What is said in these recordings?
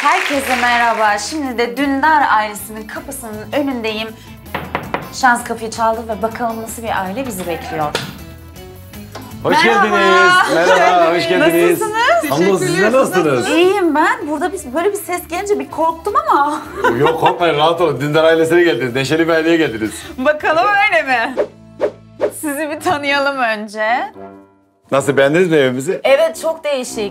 Herkese merhaba. Şimdi de Dündar ailesinin kapısının önündeyim. Şans kapıyı çaldı ve bakalım nasıl bir aile bizi bekliyor. Hoş geldiniz. Merhaba, hoş geldiniz. Nasılsınız? Hamdolsun, siz de nasılsınız? İyiyim ben. Burada böyle bir ses gelince bir korktum ama. Yok korkmayın, rahat olun. Dündar ailesine geldiniz. Neşeli bir aileye geldiniz. Bakalım öyle mi? Sizi bir tanıyalım önce. Nasıl, beğendiniz mi evimizi? Evet, çok değişik.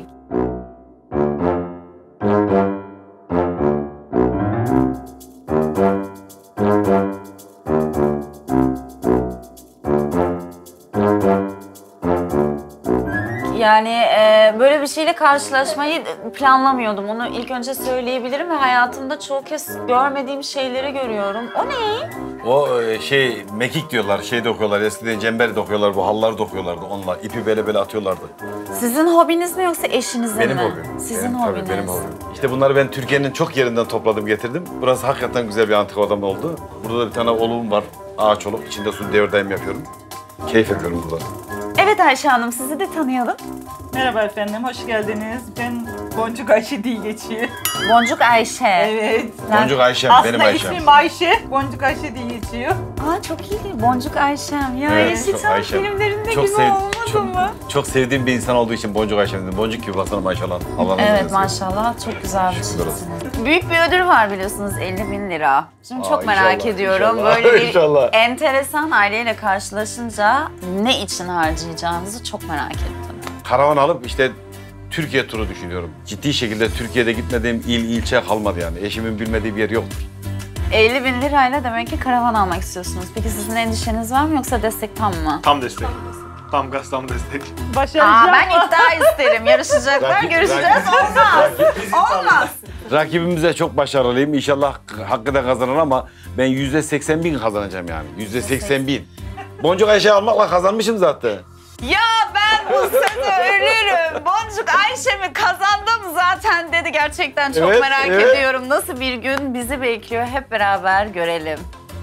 Yani böyle bir şeyle karşılaşmayı planlamıyordum. Onu ilk önce söyleyebilirim ve hayatımda çoğu kez görmediğim şeyleri görüyorum. O ne? O mekik diyorlar, şey dokuyorlar. Eskiden cemberi dokuyorlar, bu halları dokuyorlardı onunla. İpi böyle atıyorlardı. Sizin hobiniz mi yoksa eşinizin Benim mi? hobim. Sizin Tabii, hobiniz. benim hobim. İşte bunları ben Türkiye'nin çok yerinden topladım, getirdim. Burası hakikaten güzel bir antika odam oldu. Burada da bir tane oluğum var, ağaç oluk. İçinde su devir yapıyorum. Keyif yapıyorum burada. Evet Ayşe Hanım, sizi de tanıyalım. Merhaba efendim, hoş geldiniz. Ben Boncuk Ayşe diye geçiyor. Boncuk Ayşe. Evet. Boncuk Ayşem, benim Ayşem. Aslında ismim Ayşe, Boncuk Ayşe diye geçiyor. Aa çok iyi, Boncuk Ayşem. Ya Evet, Yeşilçam Ayşem. filmlerinde gibi olmadı mı? Çok sevdiğim bir insan olduğu için Boncuk Ayşem dedim. Boncuk gibi baksana maşallah. Allah razı Evet olsun. maşallah, çok güzel bir Şükürler olsun. çiftsiniz. Büyük bir ödül var biliyorsunuz, 50.000 lira. Şimdi çok merak inşallah, ediyorum. inşallah, Böyle bir inşallah. enteresan aileyle karşılaşınca ne için harcayacağınızı çok merak ettim. Karavan alıp işte Türkiye turu düşünüyorum. Ciddi şekilde Türkiye'de gitmediğim ilçe kalmadı yani. Eşimin bilmediği bir yer yoktur. 50.000 lirayla demek ki karavan almak istiyorsunuz. Peki sizin endişeniz var mı yoksa destek tam mı? Tam destek. Tam gaz, tam destek. Başaracağım. Ben iddia isterim. Yarışacaklar, görüşeceğiz. Olmaz. Rakibimize çok başarılıyım. İnşallah hakkı da kazanır ama ben %80.000 kazanacağım yani. %80.000. Boncuk Ayşe almakla kazanmışım zaten. Ya ben bu sene ölürüm. Boncuk Ayşem'i kazandım zaten dedi. Gerçekten çok Evet, merak evet. ediyorum. Nasıl bir gün bizi bekliyor, hep beraber görelim.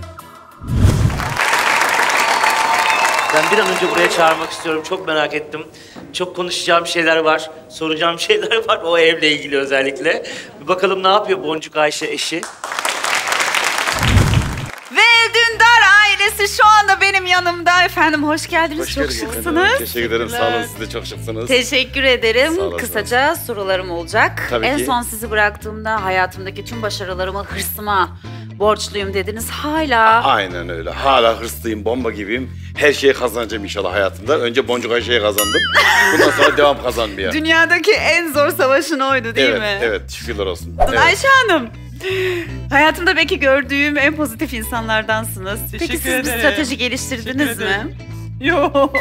Ben bir an önce buraya çağırmak istiyorum. Çok merak ettim. Çok konuşacağım şeyler var, soracağım şeyler var o evle ilgili özellikle. Bir bakalım ne yapıyor Boncuk Ayşe eşi. Ve Dündar ailesi şu anda benim yanımda. Efendim hoş geldiniz. Hoş çok geldiniz. şıksınız. Teşekkür ederim. Sağ olun. Siz de çok şıksınız. Teşekkür ederim. Sağ olasın. Kısaca sorularım olacak. Tabii en ki. son sizi bıraktığımda hayatımdaki tüm başarılarıma, hırsıma borçluyum dediniz. Hala Aynen öyle. Hala hırslıyım, bomba gibiyim. Her şeyi kazanacağım inşallah hayatımda. Önce Boncuk Ayşe'yi kazandım. Bundan sonra devam kazanmaya. dünyadaki en zor savaşın oydu değil mi? Evet. Şükürler olsun. Evet. Ayşe Hanım, hayatımda belki gördüğüm en pozitif insanlardansınız. Peki Teşekkür siz bir ederim. strateji geliştirdiniz Teşekkür mi? ederim. Yok.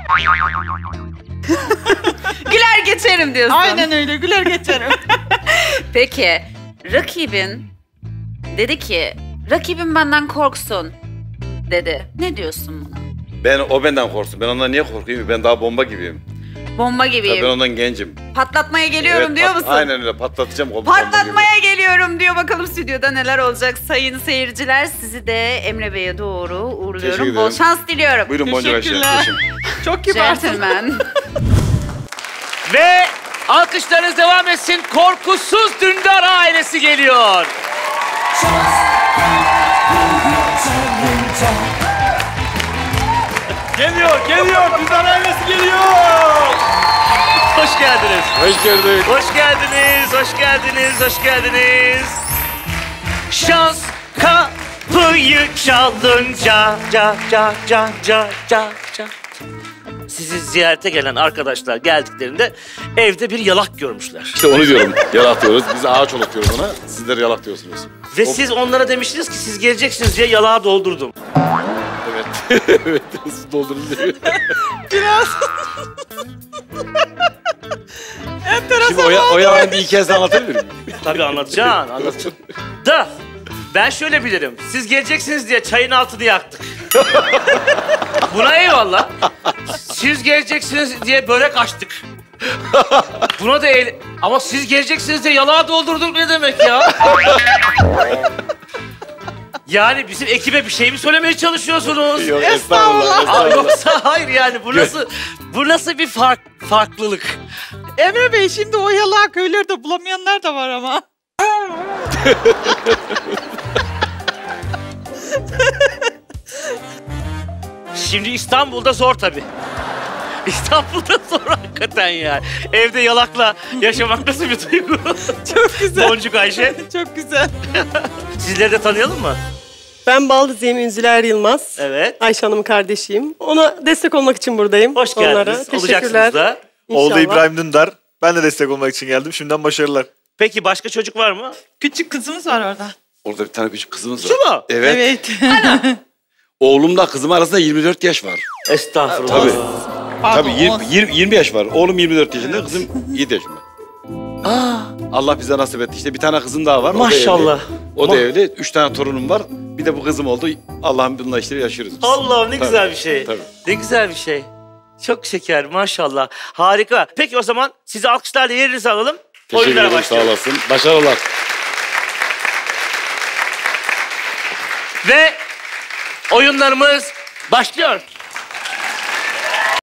Güler geçerim diyorsun. Aynen öyle, güler geçerim. Peki, rakibin dedi ki, rakibim benden korksun dedi. Ne diyorsun buna? O benden korksun. Ben ondan niye korkayım? Ben daha bomba gibiyim. Bomba gibiyim. Tabii ben ondan gencim. Patlatmaya geliyorum Evet, diyor musun? Aynen öyle. Patlatacağım. Bomba gibi. Patlatmaya geliyorum diyor. Bakalım stüdyoda neler olacak sayın seyirciler. Sizi de Emre Bey'e doğru Teşekkür uğurluyorum. ederim. Bol şans diliyorum. Buyurun Boncuk Ayşe. Teşekkürler. Eşim. Çok kibarsın. Gentleman. Ve alkışlarınız devam etsin. Korkusuz Dündar ailesi geliyor. Geliyor. Dündar ailesi geliyor. Hoş geldiniz. Hoş geldin. Hoş geldiniz, hoş geldiniz, hoş geldiniz. Şans kapıyı çalınca, sizi ziyarete gelen arkadaşlar geldiklerinde evde bir yalak görmüşler. İşte onu diyorum. Yalak diyoruz. Biz ağaç oluk diyoruz ona. Sizler yalak diyorsunuz. Ve siz onlara demiştiniz ki siz geleceksiniz diye yalağı doldurdum. Evet. Evet. Su doldurun diyor. Şimdi o yalanı bir hikayesi anlatabilir miyim? Tabii anlatacaksın. Da ben şöyle bilirim. Siz geleceksiniz diye çayın altını yaktık. Buna eyvallah. Siz geleceksiniz diye börek açtık. Buna da ama siz geleceksiniz diye yalağı doldurduk ne demek ya? Yani bizim ekibe bir şey mi söylemeye çalışıyorsunuz? Yok, estağfurullah. Aa, yoksa hayır yani bu nasıl bir farklılık? Emre Bey, şimdi o yalağı köylerde bulamayanlar da var ama. Şimdi İstanbul'da zor tabii. İstanbul'da zor hakikaten yani. Evde yalakla yaşamak nasıl bir duygu? Çok güzel. Boncuk Ayşe. Çok güzel. Sizleri de tanıyalım mı? Ben Baldızıyım, Ünzüler Yılmaz. Evet. Ayşe Hanım'ın kardeşiyim. Ona destek olmak için buradayım. Hoş Onlara. geldiniz. Teşekkürler. Olacaksınız da. Oğlu İnşallah. İbrahim Dündar. Ben de destek olmak için geldim. Şimdiden başarılar. Peki başka çocuk var mı? Küçük kızımız var orada. Orada bir tane küçük kızımız var. Şu mu? Evet. Oğlumla kızım arasında 24 yaş var. Estağfurullah. Tabii. Pardon, Tabii 20 yaş var. Oğlum 24 yaşında, kızım 7 yaşında. Allah bize nasip etti. İşte bir tane kızım daha var. Maşallah. O da evli. 3 tane torunum var. Bir de bu kızım oldu. Allah'ım bununla işte yaşıyoruz biz. Allah'ım ne Tabii, güzel bir şey. tabii. Ne güzel bir şey. Çok şeker maşallah. Harika. Peki o zaman sizi alkışlarla yerinize alalım. Teşekkür Oyunlara ederim. Sağ başlayalım. olasın. Başarılar. Ve oyunlarımız başlıyor.